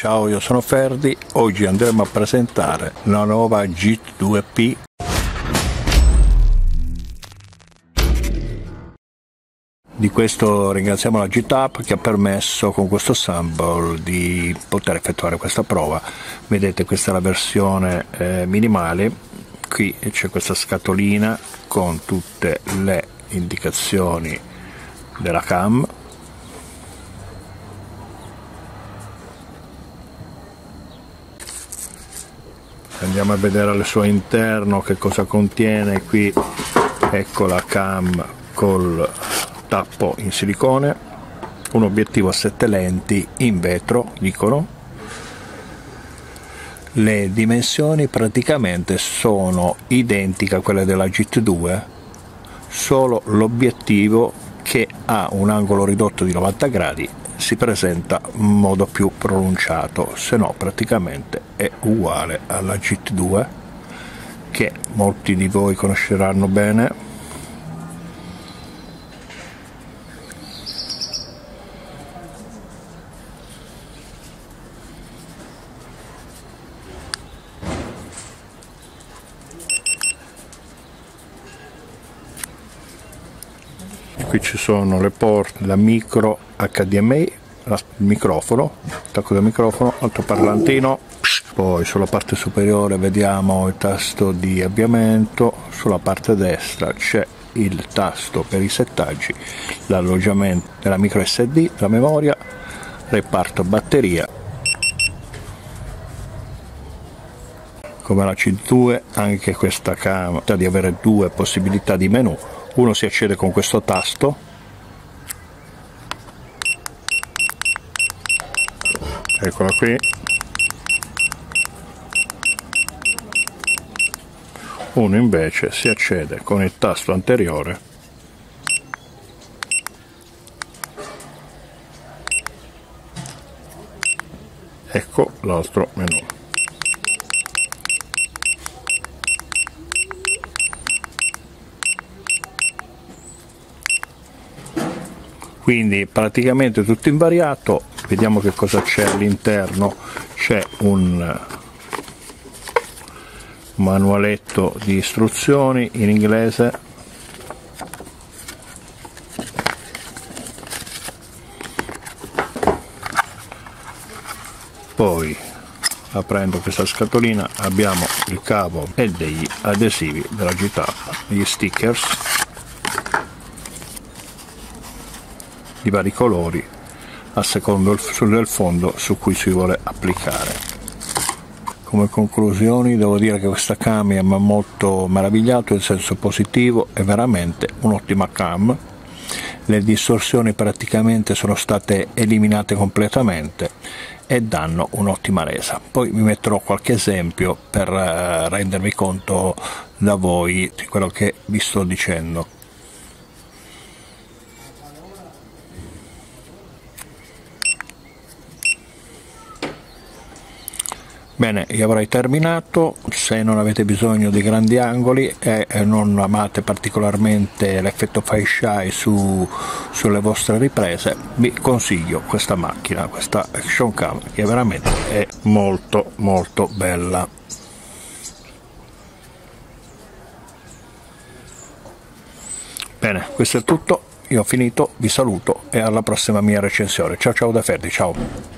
Ciao, io sono Ferdi, oggi andremo a presentare la nuova JIT 2P. Di questo ringraziamo la GitHub che ha permesso con questo sample di poter effettuare questa prova. Vedete, questa è la versione minimale. Qui c'è questa scatolina con tutte le indicazioni della cam. Andiamo a vedere al suo interno che cosa contiene. Qui ecco la cam col tappo in silicone, un obiettivo a 7 lenti in vetro, dicono. Le dimensioni praticamente sono identiche a quelle della JIT 2, solo l'obiettivo, che ha un angolo ridotto di 90 gradi, si presenta in modo più pronunciato, se no praticamente è uguale alla JIT 2 che molti di voi conosceranno bene. Qui ci sono le porte da micro HDMI, il microfono, attacco del microfono, altoparlantino. Poi sulla parte superiore vediamo il tasto di avviamento, sulla parte destra c'è il tasto per i settaggi, l'alloggiamento della micro SD, la memoria, reparto batteria. Come la C2, anche questa cam ha di avere due possibilità di menu. Uno si accede con questo tasto, eccola qui, uno invece si accede con il tasto anteriore, ecco l'altro menu. Quindi praticamente tutto invariato. Vediamo che cosa c'è all'interno. C'è un manualetto di istruzioni in inglese, poi aprendo questa scatolina abbiamo il cavo e degli adesivi della GitHub, gli stickers di vari colori a secondo del fondo su cui si vuole applicare. Come conclusioni devo dire che questa cam mi ha molto meravigliato in senso positivo, è veramente un'ottima cam. Le distorsioni praticamente sono state eliminate completamente e danno un'ottima resa. Poi vi metterò qualche esempio per rendervi conto da voi di quello che vi sto dicendo. Bene, io avrei terminato. Se non avete bisogno di grandi angoli e non amate particolarmente l'effetto fisheye sulle vostre riprese, vi consiglio questa macchina, questa Action Cam, che veramente è molto molto bella. Bene, questo è tutto, io ho finito, vi saluto e alla prossima mia recensione. Ciao ciao da Ferdi, ciao!